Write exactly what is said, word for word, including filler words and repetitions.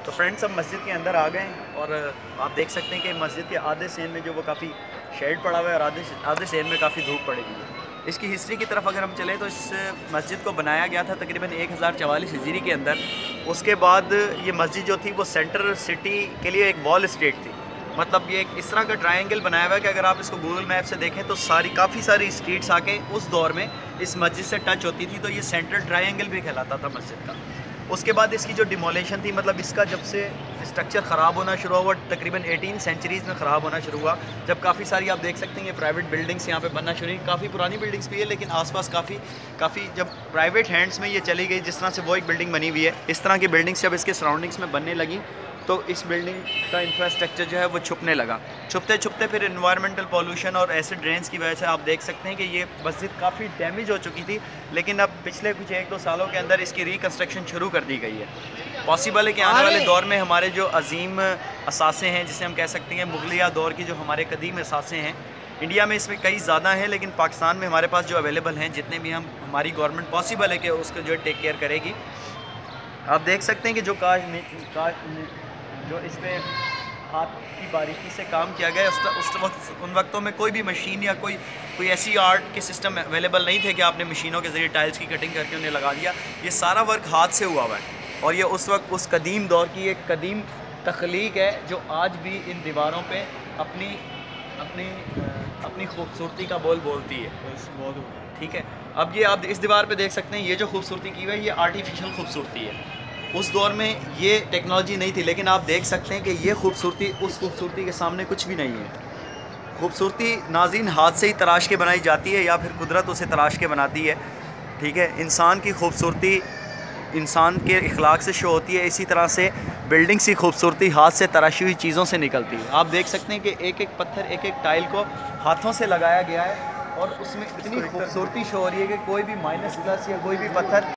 तो फ्रेंड्स हम मस्जिद के अंदर आ गए और आप देख सकते हैं कि मस्जिद के आधे सेन में जो वो काफ़ी शेड पड़ा हुआ है और आधे आधे सेन में काफ़ी धूप पड़ी हुई है। इसकी हिस्ट्री की तरफ अगर हम चलें तो इस मस्जिद को बनाया गया था तकरीबन एक हज़ार चवालीस हिजरी के अंदर। उसके बाद ये मस्जिद जो थी वो सेंटर सिटी के लिए एक वॉल स्टेट थी, मतलब ये एक इस तरह का ट्रायंगल बनाया हुआ है कि अगर आप इसको गूगल मैप से देखें तो सारी काफ़ी सारी स्ट्रीट्स आके उस दौर में इस मस्जिद से टच होती थी, तो ये सेंट्रल ट्रायंगल भी कहलाता था मस्जिद का। उसके बाद इसकी जो डिमोलेशन थी, मतलब इसका जब से स्ट्रक्चर ख़राब होना शुरू हुआ तकरीबन एटीन सेंचुरीज़ में ख़राब होना शुरू हुआ, जब काफ़ी सारी आप देख सकते हैं ये प्राइवेट बिल्डिंग्स यहाँ पे बनना शुरू हुई। काफ़ी पुरानी बिल्डिंग्स भी है लेकिन आसपास काफ़ी काफ़ी जब प्राइवेट हैंड्स में ये चली गई, जिस तरह से वो एक बिल्डिंग बनी हुई है, इस तरह की बिल्डिंग्स जब इसके सराउंडिंग्स में बनने लगी तो इस बिल्डिंग का इंफ्रास्ट्रक्चर जो है वो छुपने लगा। छुपते छुपते फिर इन्वायरमेंटल पॉल्यूशन और एसिड ड्रेन्स की वजह से आप देख सकते हैं कि ये मस्जिद काफ़ी डैमेज हो चुकी थी, लेकिन अब पिछले कुछ एक दो सालों के अंदर इसकी रिकन्स्ट्रक्शन शुरू कर दी गई है। पॉसिबल है कि आने वाले दौर में हमारे जो अजीम असासे हैं, जिसे हम कह सकते हैं मुगलिया दौर की जो हमारे कदीम असासे हैं, इंडिया में इसमें कई ज़्यादा हैं, लेकिन पाकिस्तान में हमारे पास जो अवेलेबल हैं जितने भी, हम हमारी गवर्नमेंट पॉसिबल है कि उसको जो टेक केयर करेगी। आप देख सकते हैं कि जो काश काश जो इस पर हाथ की बारीकी से काम किया गया, उस, उस वक्त उन वक्तों में कोई भी मशीन या कोई कोई ऐसी आर्ट के सिस्टम अवेलेबल नहीं थे कि आपने मशीनों के ज़रिए टाइल्स की कटिंग करके उन्हें लगा दिया। ये सारा वर्क हाथ से हुआ हुआ है और ये उस वक्त उस कदीम दौर की एक कदीम तख्लीक है जो आज भी इन दीवारों पे अपनी अपनी अपनी खूबसूरती का बोल बोलती है। ठीक है, अब ये आप इस दीवार पे देख सकते हैं, ये जो खूबसूरती की हुई है ये आर्टिफिशियल खूबसूरती है। उस दौर में ये टेक्नोलॉजी नहीं थी, लेकिन आप देख सकते हैं कि ये खूबसूरती उस खूबसूरती के सामने कुछ भी नहीं है। खूबसूरती नाज़रीन हाथ से ही तराश के बनाई जाती है या फिर कुदरत उसे तराश के बनाती है। ठीक है, इंसान की खूबसूरती इंसान के इखलाक से शो होती है, इसी तरह से बिल्डिंग्स की खूबसूरती हाथ से तराशी हुई चीज़ों से निकलती है। आप देख सकते हैं कि एक एक पत्थर, एक एक टाइल को हाथों से लगाया गया है और उसमें इतनी खूबसूरती शो हो रही है कि कोई भी माइनस प्लस या कोई भी पत्थर